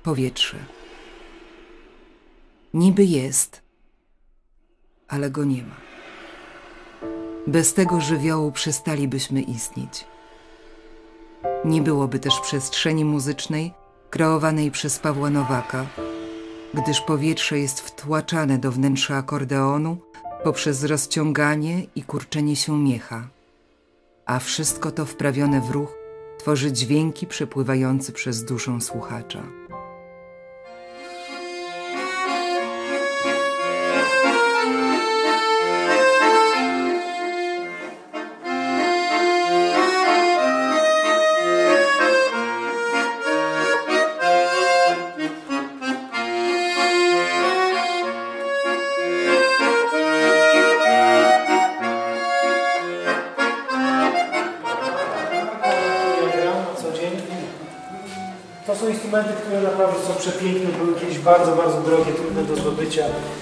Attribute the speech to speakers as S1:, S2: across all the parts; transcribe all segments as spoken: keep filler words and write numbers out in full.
S1: powietrze. Niby jest, ale go nie ma. Bez tego żywiołu przestalibyśmy istnieć. Nie byłoby też przestrzeni muzycznej kreowanej przez Pawła Nowaka, gdyż powietrze jest wtłaczane do wnętrza akordeonu poprzez rozciąganie i kurczenie się miecha, a wszystko to wprawione w ruch tworzy dźwięki przepływające przez duszę słuchacza.
S2: To są instrumenty, które naprawdę są przepiękne, były kiedyś bardzo, bardzo drogie, trudne do zdobycia.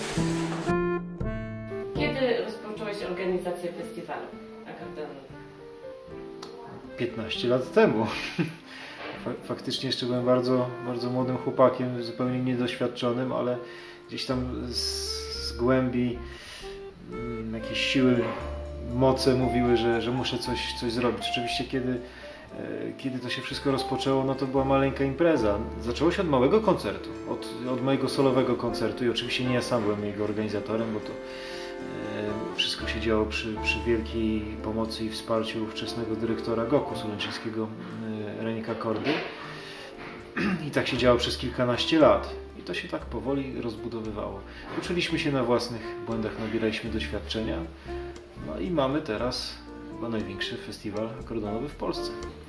S3: Kiedy rozpocząłeś organizację festiwalu akordeonowego?
S4: piętnaście lat temu. Faktycznie jeszcze byłem bardzo, bardzo młodym chłopakiem, zupełnie niedoświadczonym, ale gdzieś tam z, z głębi m, jakieś siły, moce mówiły, że, że muszę coś, coś zrobić. Oczywiście kiedy Kiedy to się wszystko rozpoczęło, no to była maleńka impreza. Zaczęło się od małego koncertu, od, od mojego solowego koncertu i oczywiście nie ja sam byłem jego organizatorem, bo to e, wszystko się działo przy, przy wielkiej pomocy i wsparciu ówczesnego dyrektora Goku Sulęczyńskiego, e, Renika Kordy. I tak się działo przez kilkanaście lat. I to się tak powoli rozbudowywało. Uczyliśmy się na własnych błędach, nabieraliśmy doświadczenia. No i mamy teraz chyba największy festiwal akordeonowy w Polsce.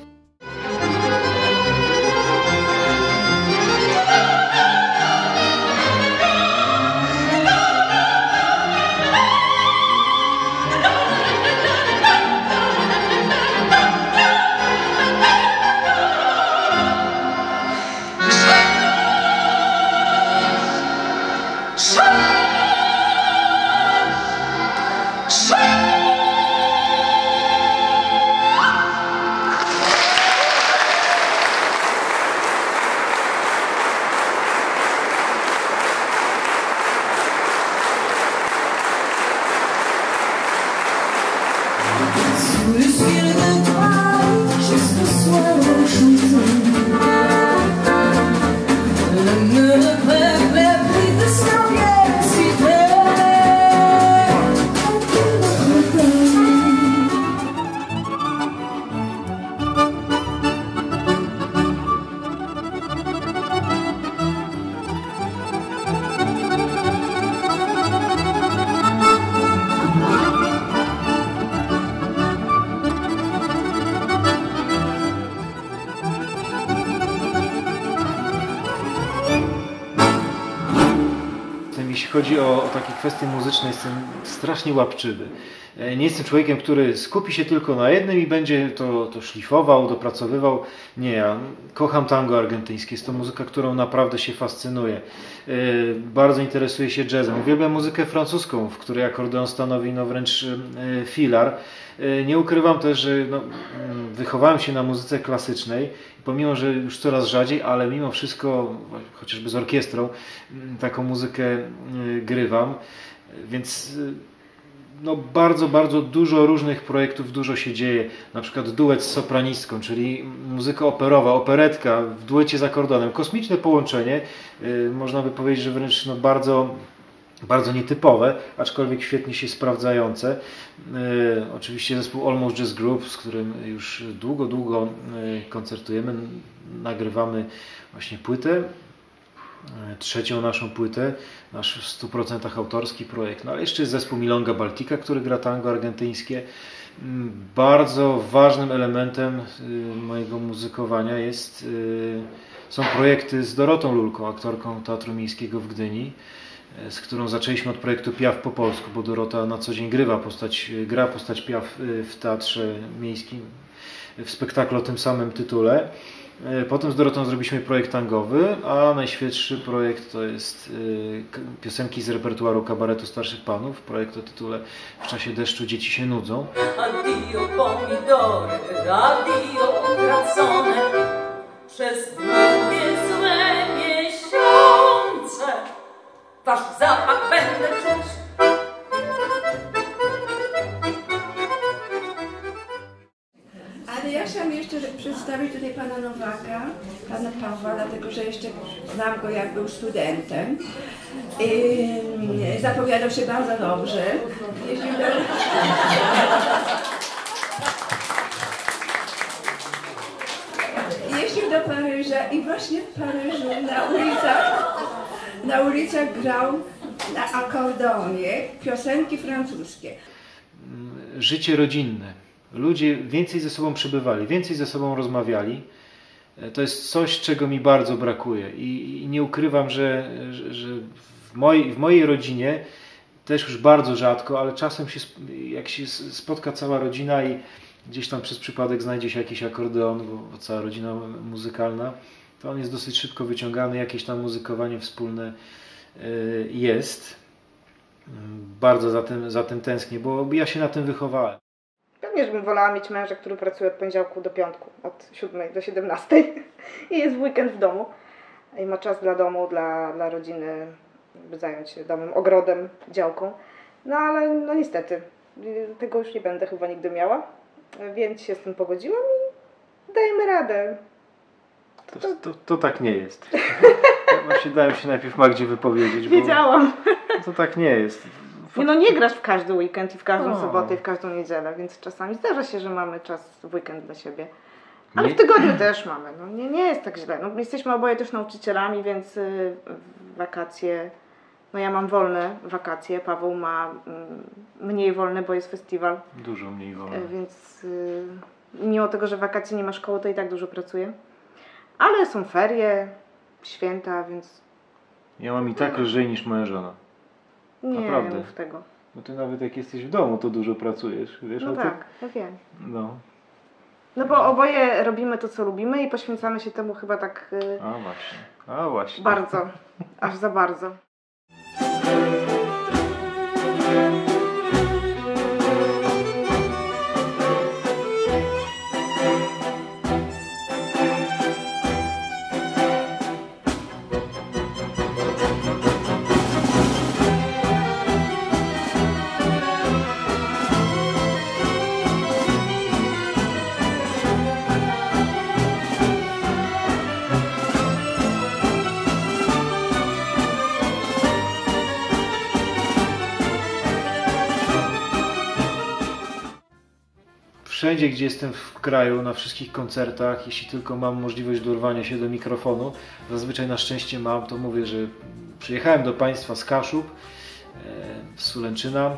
S4: Jeśli chodzi o, o takie kwestie muzyczne, jestem strasznie łapczywy. Nie jestem człowiekiem, który skupi się tylko na jednym i będzie to, to szlifował, dopracowywał. Nie, ja kocham tango argentyńskie. Jest to muzyka, którą naprawdę się fascynuje. Bardzo interesuję się jazzem. Uwielbiam muzykę francuską, w której akordeon stanowi no wręcz filar. Nie ukrywam też, że no, wychowałem się na muzyce klasycznej. Pomimo, że już coraz rzadziej, ale mimo wszystko, chociażby z orkiestrą, taką muzykę grywam. Więc no, bardzo, bardzo dużo różnych projektów, dużo się dzieje. Na przykład duet z sopranistką, czyli muzyka operowa, operetka w duecie z akordeonem. Kosmiczne połączenie, można by powiedzieć, że wręcz no, bardzo... bardzo nietypowe, aczkolwiek świetnie się sprawdzające. E, oczywiście zespół Almost Jazz Group, z którym już długo, długo e, koncertujemy, nagrywamy właśnie płytę, e, trzecią naszą płytę, nasz w stu procentach autorski projekt. No ale jeszcze jest zespół Milonga Baltica, który gra tango argentyńskie. Bardzo ważnym elementem e, mojego muzykowania jest, e, są projekty z Dorotą Lulką, aktorką Teatru Miejskiego w Gdyni, z którą zaczęliśmy od projektu Piaf po polsku, bo Dorota na co dzień grywa postać, gra postać Piaf w Teatrze Miejskim, w spektaklu o tym samym tytule. Potem z Dorotą zrobiliśmy projekt tangowy, a najświeższy projekt to jest piosenki z repertuaru kabaretu starszych panów, projekt o tytule W czasie deszczu dzieci się nudzą.
S5: Addio pomidory, addio utracone, przez długie złe miesiące. wasz zapach będę czuć.
S6: Ale ja chciałam jeszcze przedstawić tutaj pana Nowaka, pana Pawła, dlatego że jeszcze znam go, jak był studentem. I zapowiadał się bardzo dobrze. Jeździł do... Jeździł do Paryża i właśnie w Paryżu na ulicach, na ulicach grał na akordeonie piosenki francuskie.
S4: Życie rodzinne. Ludzie więcej ze sobą przebywali, więcej ze sobą rozmawiali. To jest coś, czego mi bardzo brakuje i, i nie ukrywam, że, że, że w, mojej, w mojej rodzinie też już bardzo rzadko, ale czasem się, jak się spotka cała rodzina i gdzieś tam przez przypadek znajdzie się jakiś akordeon, bo, bo cała rodzina muzykalna, to on jest dosyć szybko wyciągany, jakieś tam muzykowanie wspólne jest. Bardzo za tym, za tym tęsknię, bo ja się na tym wychowałem.
S7: Pewnie, żebym wolała mieć męża, który pracuje od poniedziałku do piątku, od siódmej do siedemnastej i jest w weekend w domu i ma czas dla domu, dla, dla rodziny, by zająć się domem, ogrodem, działką. No ale no niestety, tego już nie będę chyba nigdy miała, więc się z tym pogodziłam i dajemy radę.
S4: To, to, to, to tak nie jest. Ja właśnie dałem się najpierw Magdzie wypowiedzieć, bo
S7: Wiedziałam.
S4: to tak nie jest.
S7: Nie, no nie grasz w każdy weekend i w każdą
S4: No.
S7: sobotę i w każdą niedzielę, więc czasami zdarza się, że mamy czas w weekend dla siebie. Ale
S4: Nie-
S7: w tygodniu też mamy, no nie, nie jest tak źle. No, jesteśmy oboje też nauczycielami, więc y, wakacje, no ja mam wolne wakacje, Paweł ma y, mniej wolne, bo jest festiwal,
S4: Dużo mniej wolno.
S7: y, więc y, mimo tego, że wakacje nie ma szkoły, to i tak dużo pracuję. Ale są ferie, święta, więc
S4: Ja mam i tak lżej niż moja żona.
S7: nie
S4: Naprawdę.
S7: mów tego.
S4: Bo ty nawet jak jesteś w domu, to dużo pracujesz. Wiesz
S7: No
S4: o tym?
S7: tak, ja wiem.
S4: No.
S7: No bo oboje robimy to, co lubimy i poświęcamy się temu chyba tak y,
S4: A właśnie. A właśnie.
S7: bardzo, aż za bardzo.
S4: Wszędzie, gdzie jestem w kraju, na wszystkich koncertach, jeśli tylko mam możliwość dorwania się do mikrofonu, zazwyczaj na szczęście mam, to mówię, że przyjechałem do Państwa z Kaszub, z Sulęczyna,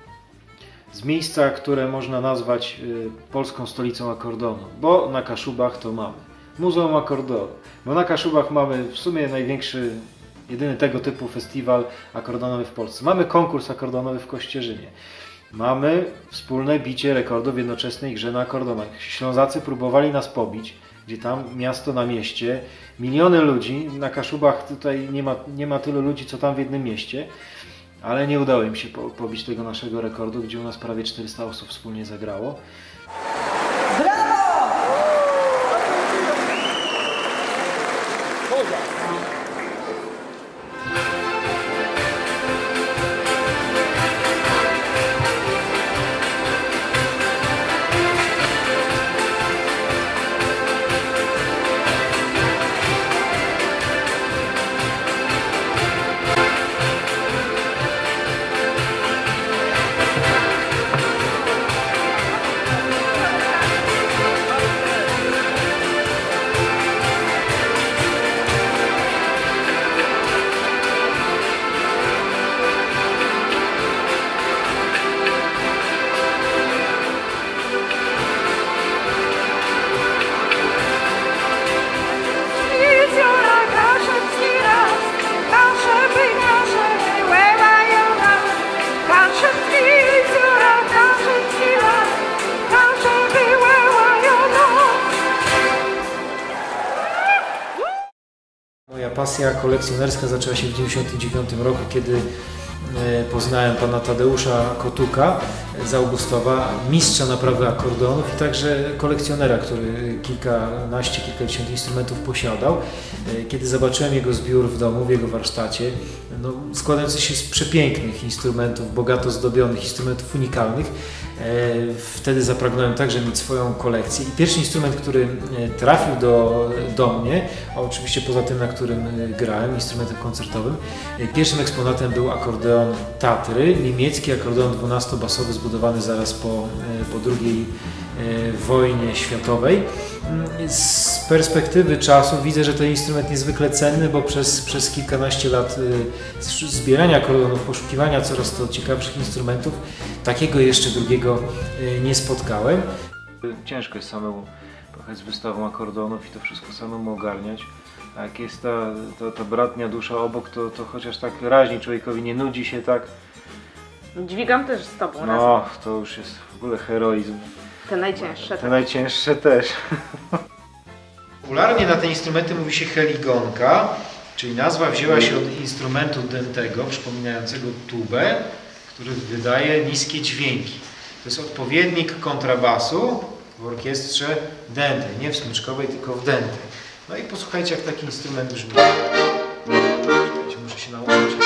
S4: z miejsca, które można nazwać polską stolicą akordeonu, bo na Kaszubach to mamy Muzeum Akordeonu, bo na Kaszubach mamy w sumie największy, jedyny tego typu festiwal akordeonowy w Polsce. Mamy konkurs akordeonowy w Kościerzynie. Mamy wspólne bicie rekordów w jednoczesnej grze na akordeonach. Ślązacy próbowali nas pobić, gdzie tam miasto na mieście, miliony ludzi, na Kaszubach tutaj nie ma, nie ma tylu ludzi, co tam w jednym mieście, ale nie udało im się po, pobić tego naszego rekordu, gdzie u nas prawie czterysta osób wspólnie zagrało. Moja pasja kolekcjonerska zaczęła się w dziewięćdziesiątym dziewiątym roku, kiedy poznałem pana Tadeusza Kotuka z Augustowa, mistrza naprawy akordeonów i także kolekcjonera, który kilkanaście, kilkadziesiąt instrumentów posiadał. Kiedy zobaczyłem jego zbiór w domu, w jego warsztacie, no, składający się z przepięknych instrumentów, bogato zdobionych, instrumentów unikalnych, wtedy zapragnąłem także mieć swoją kolekcję. I pierwszy instrument, który trafił do, do mnie, oczywiście poza tym, na którym grałem, instrumentem koncertowym, pierwszym eksponatem był akordeon Tatry, niemiecki akordeon dwunastobasowy zbudowany zaraz po, po drugiej wojnie światowej. Z perspektywy czasu widzę, że ten instrument niezwykle cenny, bo przez, przez kilkanaście lat zbierania akordeonów, poszukiwania coraz to ciekawszych instrumentów, takiego jeszcze drugiego nie spotkałem. Ciężko jest samemu pojechać z wystawą akordeonów i to wszystko samemu ogarniać. A jak jest ta, ta, ta bratnia dusza obok, to, to chociaż tak raźnie człowiekowi nie nudzi się tak.
S7: Dźwigam też z tobą.
S4: No, razem. To już jest w ogóle heroizm.
S7: Te najcięższe.
S4: Te
S7: tak.
S4: najcięższe też. Popularnie na te instrumenty mówi się heligonka, czyli nazwa wzięła się od instrumentu dętego, przypominającego tubę, który wydaje niskie dźwięki. To jest odpowiednik kontrabasu w orkiestrze dętej, nie w smyczkowej, tylko w dętej. No i posłuchajcie, jak taki instrument brzmi. Muszę się nauczyć.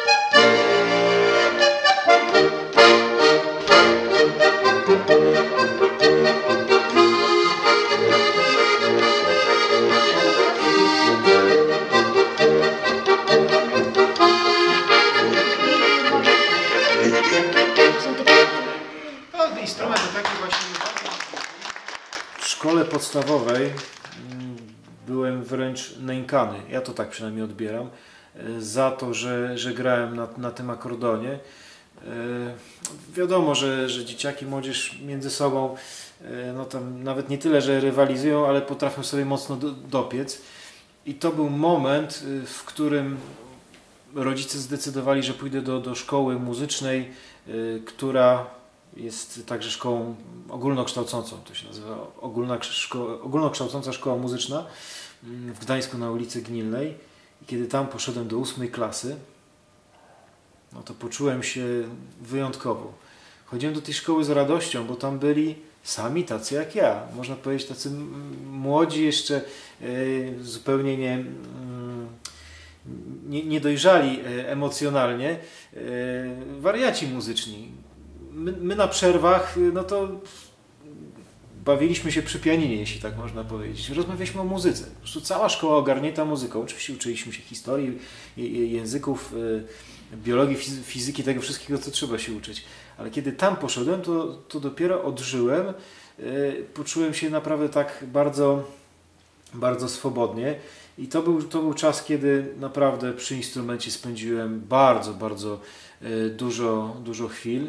S4: No, instrument taki właśnie. W szkole podstawowej byłem wręcz nękany, ja to tak przynajmniej odbieram, za to, że, że grałem na, na tym akordeonie. Wiadomo, że, że dzieciaki, młodzież między sobą no tam nawet nie tyle, że rywalizują, ale potrafią sobie mocno do, dopiec. I to był moment, w którym rodzice zdecydowali, że pójdę do, do szkoły muzycznej, która jest także szkołą ogólnokształcącą, to się nazywa ogólna szko ogólnokształcąca szkoła muzyczna w Gdańsku na ulicy Gnilnej. I kiedy tam poszedłem do ósmej klasy, no to poczułem się wyjątkowo. Chodziłem do tej szkoły z radością, bo tam byli sami tacy jak ja. Można powiedzieć tacy młodzi, jeszcze yy, zupełnie nie, yy, nie, niedojrzali emocjonalnie, yy, wariaci muzyczni. My, my na przerwach, no to bawiliśmy się przy pianinie, jeśli tak można powiedzieć. Rozmawialiśmy o muzyce. Po prostu cała szkoła ogarnięta muzyką. Oczywiście uczyliśmy się historii, języków, biologii, fizyki, tego wszystkiego, co trzeba się uczyć. Ale kiedy tam poszedłem, to, to dopiero odżyłem. Poczułem się naprawdę tak bardzo, bardzo swobodnie. I to był, to był czas, kiedy naprawdę przy instrumencie spędziłem bardzo, bardzo dużo, dużo chwil.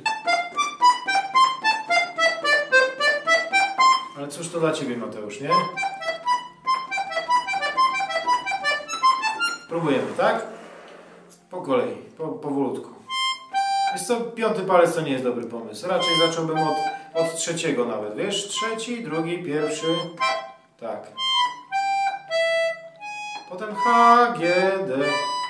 S4: Ale cóż to dla Ciebie, Mateusz, nie? Próbujemy, tak? Po kolei, po, powolutku. Wiesz co, piąty palec to nie jest dobry pomysł. Raczej zacząłbym od, od trzeciego nawet, wiesz? Trzeci, drugi, pierwszy. Tak. Potem H, G, D.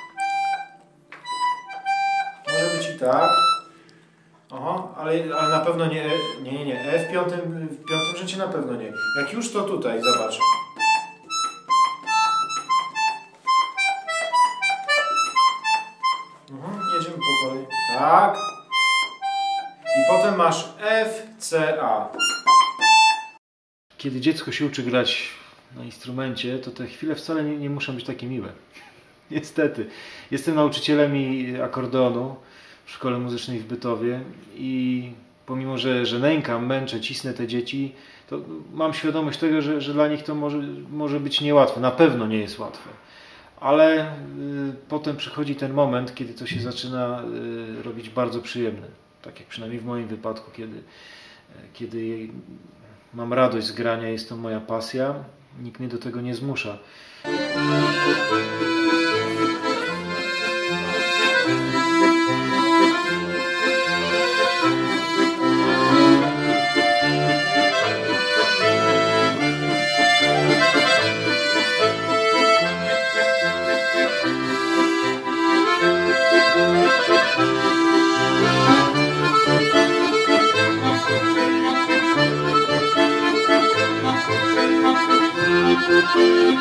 S4: Może być i tak. Aha, ale, ale na pewno nie, nie, nie, nie. E w piątym, w piątym życiu na pewno nie. Jak już to tutaj, zobacz. Mhm, jedziemy po kolei. Tak. I potem masz F, C, A. Kiedy dziecko się uczy grać na instrumencie, to te chwile wcale nie, nie muszą być takie miłe. Niestety. Jestem nauczycielem i akordeonu w szkole muzycznej w Bytowie i pomimo, że, że nękam, męczę, cisnę te dzieci, to mam świadomość tego, że, że dla nich to może, może być niełatwe. Na pewno nie jest łatwe. Ale y, potem przychodzi ten moment, kiedy to się zaczyna y, robić bardzo przyjemne. Tak jak przynajmniej w moim wypadku, kiedy, y, kiedy mam radość z grania, jest to moja pasja, nikt mnie do tego nie zmusza.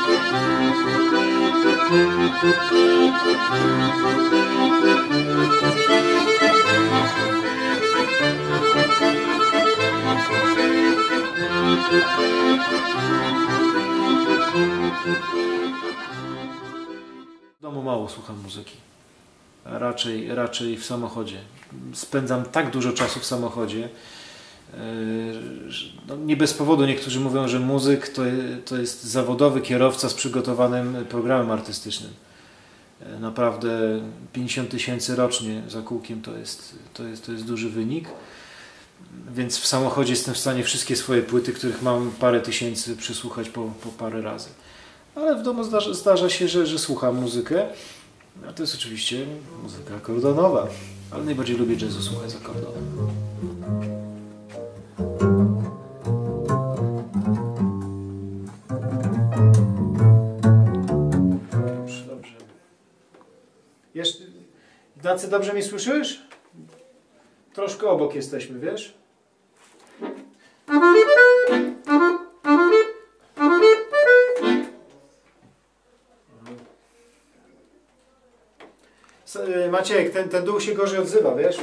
S4: W domu mało słucham muzyki. Raczej, raczej w samochodzie. Spędzam tak dużo czasu w samochodzie. No, nie bez powodu niektórzy mówią, że muzyk to, to jest zawodowy kierowca z przygotowanym programem artystycznym. Naprawdę pięćdziesiąt tysięcy rocznie za kółkiem to jest, to, jest, to jest duży wynik. Więc w samochodzie jestem w stanie wszystkie swoje płyty, których mam parę tysięcy, przysłuchać po, po parę razy. Ale w domu zdarza, zdarza się, że, że słucham muzykę. A to jest oczywiście muzyka akordeonowa. Ale najbardziej lubię jazzu słuchać z akordeonem.
S2: Dobrze, dobrze. Jeszcze, Ignacy, dobrze mnie słyszysz? Troszkę obok jesteśmy, wiesz? Maciek, ten, ten dół się gorzej odzywa, wiesz?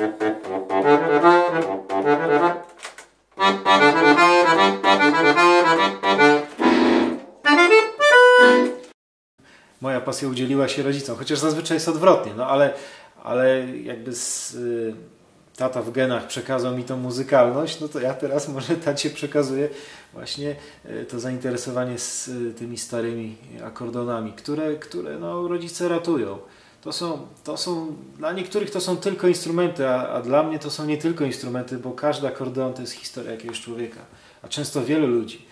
S4: Moja pasja udzieliła się rodzicom, chociaż zazwyczaj jest odwrotnie, no ale, ale jakby z, y, tata w genach przekazał mi tą muzykalność, no to ja teraz może tacie przekazuję właśnie y, to zainteresowanie z y, tymi starymi akordeonami, które, które no, rodzice ratują. To są, to są, dla niektórych to są tylko instrumenty, a, a dla mnie to są nie tylko instrumenty, bo każdy akordeon to jest historia jakiegoś człowieka, a często wielu ludzi.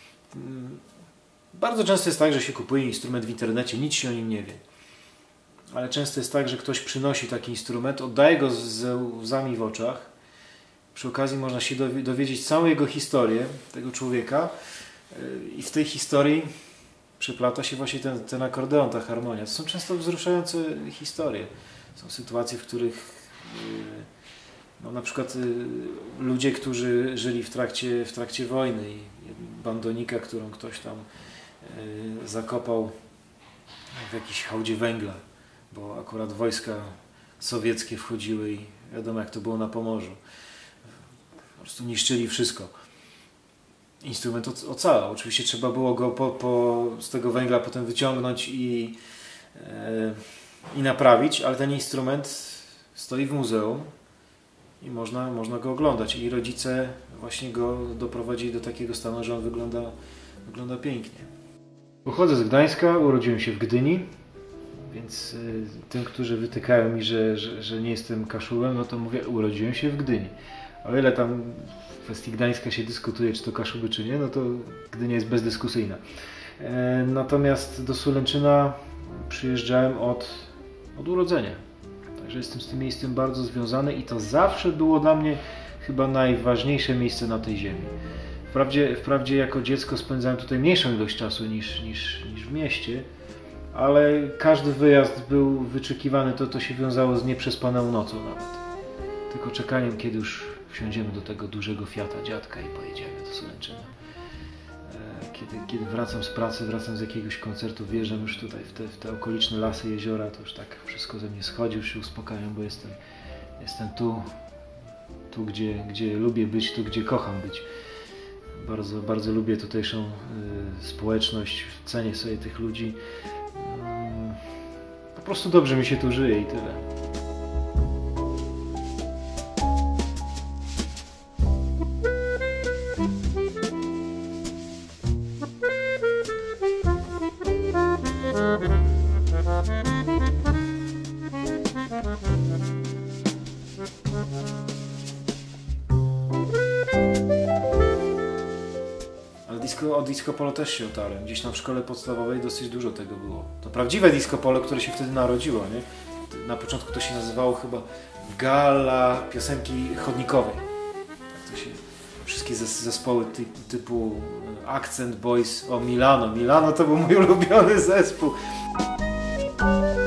S4: Bardzo często jest tak, że się kupuje instrument w internecie, nic się o nim nie wie. Ale często jest tak, że ktoś przynosi taki instrument, oddaje go ze łzami w oczach. Przy okazji można się dowiedzieć całą jego historię, tego człowieka, i w tej historii przeplata się właśnie ten, ten akordeon, ta harmonia. To są często wzruszające historie. Są sytuacje, w których no, na przykład ludzie, którzy żyli w trakcie, w trakcie wojny i bandonika, którą ktoś tam zakopał w jakiejś hałdzie węgla, bo akurat wojska sowieckie wchodziły i wiadomo, jak to było na Pomorzu. Po prostu niszczyli wszystko. Instrument ocalał. Oczywiście trzeba było go po, po, z tego węgla potem wyciągnąć i, e, i naprawić, ale ten instrument stoi w muzeum i można, można go oglądać. I rodzice właśnie go doprowadzili do takiego stanu, że on wygląda, wygląda pięknie. Pochodzę z Gdańska, urodziłem się w Gdyni, więc y, tym, którzy wytykają mi, że, że, że nie jestem Kaszubem, no to mówię, urodziłem się w Gdyni. O ile tam w kwestii Gdańska się dyskutuje, czy to Kaszuby, czy nie, no to Gdynia jest bezdyskusyjna. E, natomiast do Sulęczyna przyjeżdżałem od, od urodzenia. Także jestem z tym miejscem bardzo związany i to zawsze było dla mnie chyba najważniejsze miejsce na tej ziemi. Wprawdzie, wprawdzie jako dziecko spędzałem tutaj mniejszą ilość czasu niż, niż, niż w mieście, ale każdy wyjazd był wyczekiwany, to, to się wiązało z nieprzespaną nocą nawet. Tylko czekaniem, kiedy już wsiądziemy do tego dużego Fiata dziadka i pojedziemy do Sulęczyna. Kiedy, kiedy wracam z pracy, wracam z jakiegoś koncertu, wjeżdżam już tutaj w te, w te okoliczne lasy, jeziora, to już tak wszystko ze mnie schodzi, już się uspokajam, bo jestem, jestem tu, tu gdzie, gdzie lubię być, tu gdzie kocham być. Bardzo, bardzo lubię tutejszą y, społeczność, cenię sobie tych ludzi. Y, po prostu dobrze mi się tu żyje i tyle. O disco polo też się otarłem. Gdzieś tam w szkole podstawowej dosyć dużo tego było. To prawdziwe disco polo, które się wtedy narodziło, nie? Na początku to się nazywało chyba Gala piosenki chodnikowej. Tak to się, wszystkie zespoły ty, typu Accent Boys, o Milano. Milano to był mój ulubiony zespół.